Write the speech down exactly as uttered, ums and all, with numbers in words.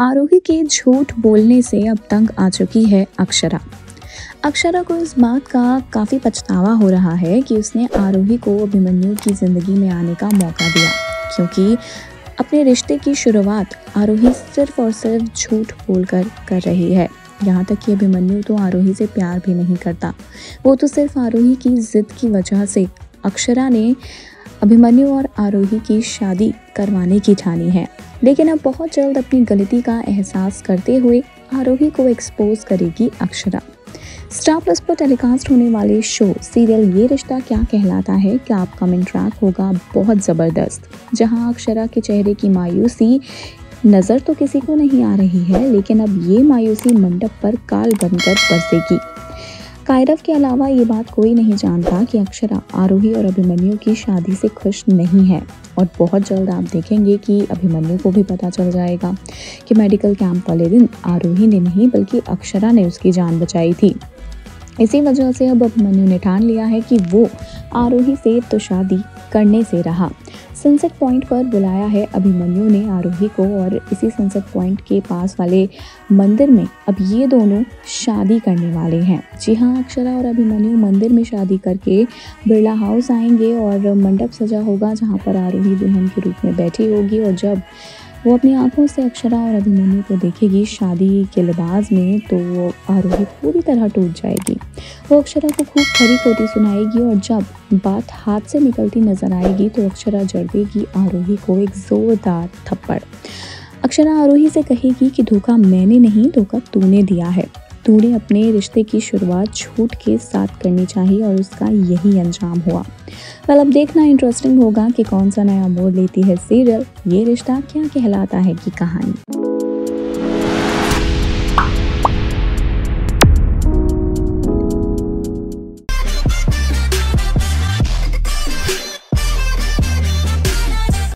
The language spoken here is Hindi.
आरोही के झूठ बोलने से अब तंग आ चुकी है अक्षरा। अक्षरा को इस बात का काफ़ी पछतावा हो रहा है कि उसने आरोही को अभिमन्यु की ज़िंदगी में आने का मौका दिया, क्योंकि अपने रिश्ते की शुरुआत आरोही सिर्फ और सिर्फ झूठ बोलकर कर रही है। यहाँ तक कि अभिमन्यु तो आरोही से प्यार भी नहीं करता, वो तो सिर्फ आरोही की ज़िद की वजह से अक्षरा ने अभिमन्यु और आरोही की शादी करवाने की ठानी है। लेकिन अब बहुत जल्द अपनी गलती का एहसास करते हुए आरोही को एक्सपोज करेगी अक्षरा। स्टार प्लस पर टेलीकास्ट होने वाले शो सीरियल ये रिश्ता क्या कहलाता है का अपकमिंग ट्रैक होगा बहुत ज़बरदस्त, जहां अक्षरा के चेहरे की मायूसी नज़र तो किसी को नहीं आ रही है, लेकिन अब ये मायूसी मंडप पर काल बनकर बरसेगी। कायरव के अलावा ये बात कोई नहीं जानता कि अक्षरा आरोही और अभिमन्यु की शादी से खुश नहीं है, और बहुत जल्द आप देखेंगे कि अभिमन्यु को भी पता चल जाएगा कि मेडिकल कैंप वाले दिन आरोही ने नहीं बल्कि अक्षरा ने उसकी जान बचाई थी। इसी वजह से अब अभिमन्यु ने ठान लिया है कि वो आरोही से तो शादी करने से रहा। सनसेट पॉइंट पर बुलाया है अभिमन्यु ने आरोही को, और इसी सनसेट पॉइंट के पास वाले मंदिर में अब ये दोनों शादी करने वाले हैं। जी हाँ, अक्षरा और अभिमन्यु मंदिर में शादी करके बिरला हाउस आएंगे और मंडप सजा होगा, जहाँ पर आरोही दुल्हन के रूप में बैठी होगी। और जब वो अपनी आंखों से अक्षरा और अभिमन्यु को देखेगी शादी के लिबास में, तो वो आरोही पूरी तरह टूट जाएगी। वो अक्षरा को खूब खरी खोटी सुनाएगी, और जब बात हाथ से निकलती नजर आएगी तो अक्षरा जड़ देगी आरोही को एक जोरदार थप्पड़। अक्षरा आरोही से कहेगी कि धोखा मैंने नहीं, धोखा तूने दिया है। तूने अपने रिश्ते की शुरुआत झूठ के साथ करनी चाहिए और उसका यही अंजाम हुआ। कल अब देखना इंटरेस्टिंग होगा कि कौन सा नया मोड़ लेती है सीरियल ये रिश्ता क्या कहलाता है की कहानी।